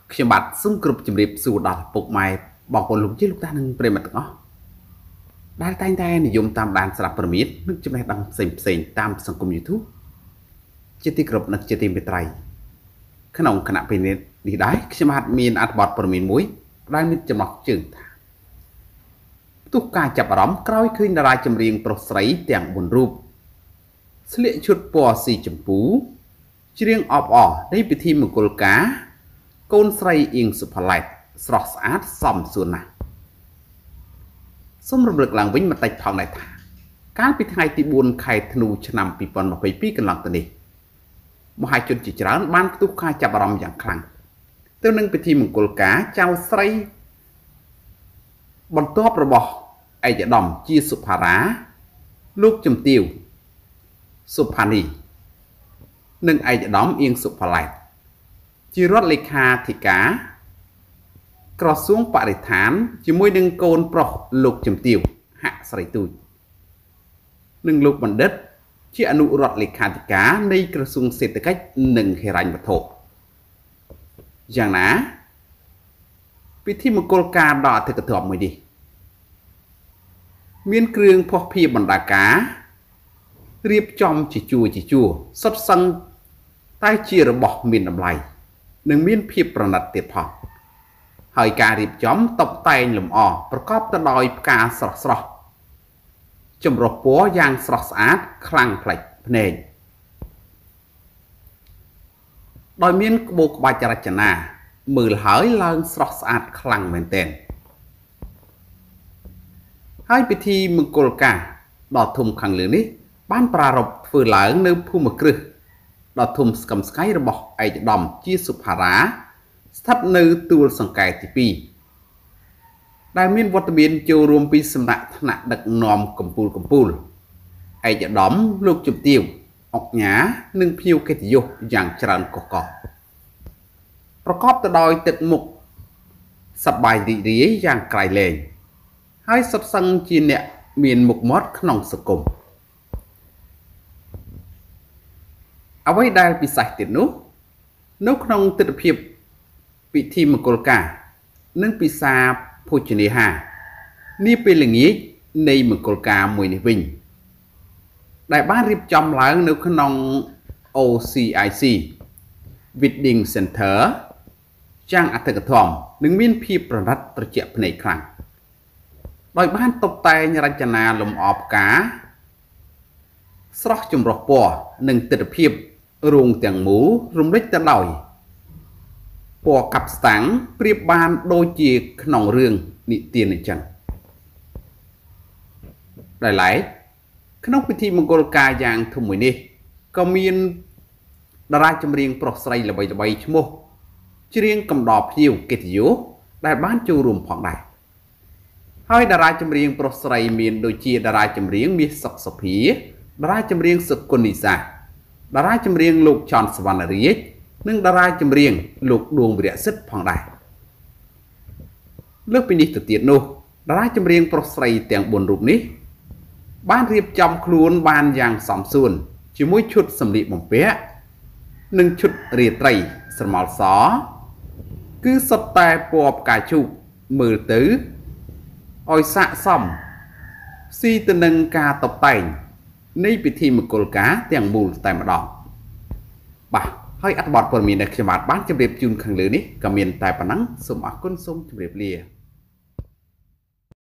ខ្ញុំបាទសូមគោរពជម្រាបសួរដល់ពុកម៉ែបងប្អូនលោកជាលោកតានិងប្រិយមិត្តទាំងអស់ដែលតែងតែនិយមតាមដានស្រាប់ព្រមាននិងចំណេះដឹងផ្សេងៗតាមសង្គម YouTube ជាទីគោរពនិងជាទីមេត្រីក្នុងគណៈពេលនេះដែរខ្ញុំបាទមានអត្ថបទព្រមានមួយដែលមានចំណុចជើងថាផ្ទុះការចាប់អារម្មណ៍ក្រោយឃើញតារាចម្រៀងប្រុសស្រីទាំង4រូបស្លៀកឈុតពណ៌ស៊ីជម្ពូច្រៀងអបអរនៃពិធីមង្គលការកូនស្រីអៀងសុផាឡែតស្រស់ស្អាតសមសួនណាស់សូមរំលឹកឡើងវិញបន្តិចផងដែរថាកាលពីថ្ងៃទី4ខែធ្នូឆ្នាំ2022កន្លងទៅនេះមហាជនជាច្រើនបានផ្ទុះការចាប់អារម្មណ៍យ៉ាងខ្លាំងទៅនឹងពិធីមង្គលការចៅស្រីបន្ទាប់របស់ឯកឧត្តមជាសុផារ៉ាលោកជំទាវសុផានីនិងឯកឧត្តមអៀងសុផាឡែតជារដ្ឋលេខាធិការក្រសួងបរិស្ថានជាមួយនឹងកូនប្រុសលោកជំទាវហាក់ស្រីទូចនិងលោកបណ្ឌិតជាអនុរដ្ឋលេខាធិការនៃក្រសួងសេដ្ឋកិច្ចនិងហិរញ្ញវត្ថុយ៉ាងណាពិធីមង្គលការដ៏អធិកអធមមួយនេះមានគ្រឿងភស្តុភារបណ្ដាការរៀបចំជាជួរសុទ្ធសឹងតែជារបស់មានតម្លៃនិងមានភាពប្រណិតទៀតផងហើយការរៀបចំតុបតែងលម្អប្រកបទៅដោយផ្កាស្រស់ចម្រុះពណ៌យ៉ាងស្រស់ស្អាតខ្លាំងប្លែកភ្នែកដោយមានក្បូរក្បាច់រចនាមើលហើយឡើងស្រស់ស្អាតខ្លាំងមែនទែនហើយពិធីមង្គលការដ៏ធំខាងលើនេះបានប្រារព្ធធ្វើឡើងនៅភូមិគ្រឹះដ៏ធំស្កឹមស្កៃរបស់ឯកឧត្តមជាសុផារ៉ាស្ថិតនៅទួលសង្កែទី2ដែលមានវត្តមានចូលរួមពីសំណាក់ថ្នាក់ដឹកនាំកម្ពុជាឯកឧត្តមលោកជំទាវអុកញ៉ានិងភ្ញៀវកិត្តិយសយ៉ាងច្រើនកុះករប្រកបទៅដោយទឹកមុខសប្បាយរីករាយយ៉ាងក្រៃលែងហើយសុទ្ធសឹងជាអ្នកមានមុខមាត់ក្នុងសង្គមអ្វីដែលពិសេសទៀតនោះនៅក្នុងទិដ្ឋភាពពិធីមង្គលការនិងពិសាភោជនាហារនាពេលល្ងាចនៃមង្គលការមួយនេះវិញដែលបានរៀបចំឡើងនៅក្នុង OCIC Wedding Center យ៉ាងអធិកអធមនិងមានភាពប្រណិតត្រជាក់ភ្នែកខ្លាំងដោយបានតុបតែងរចនាលម្អផ្កាស្រស់ចម្រុះពណ៌និងទិដ្ឋភាពរោងទាំងមូលរំលេចទៅដោយពណ៌កាប់ស្តាំងប្រៀបបានដូចជាក្នុងរឿងនិទានអញ្ចឹងដែលឡែកក្នុងពិធីមង្គលការយ៉ាងធំមួយនេះក៏មានតារាចម្រៀងប្រុសស្រីល្បីៗឈ្មោះច្រៀងកំដរភ្ញៀវកិត្តិយសដែលបានចូលរួមផងដែរហើយតារាចម្រៀងប្រុសស្រីមានដូចជាតារាចម្រៀងមាសសុកសុភាតារាចម្រៀងសុគន្ធនិសាតារាចម្រៀងលោកច័ន្ទសវណ្ណរាជនិងតារាចម្រៀងលោកដួងវីរៈសិទ្ធផងដែរលើសពីនេះទៅទៀតនោះតារាចម្រៀងប្រុសស្រីទាំង4រូបនេះបានរៀបចំខ្លួនបានយ៉ាងសមសួនជាមួយឈុតសម្លៀកបំពាក់និងឈុតរាត្រីស្រមោលសគឺសុទ្ធតែពណ៌ផ្កាឈូកមើលទៅឲ្យស័ក្តិសមស៊ីទៅនឹងការតុបតែងនៃពិធីមង្គលការទាំងមូលតែម្ដងបាទហើយអត្ថបទព័ត៌មានដែលខ្ញុំបានជម្រាបជូនខាងលើនេះក៏មានតែប៉ុណ្ណឹងសូមអរគុណសូមជម្រាបលា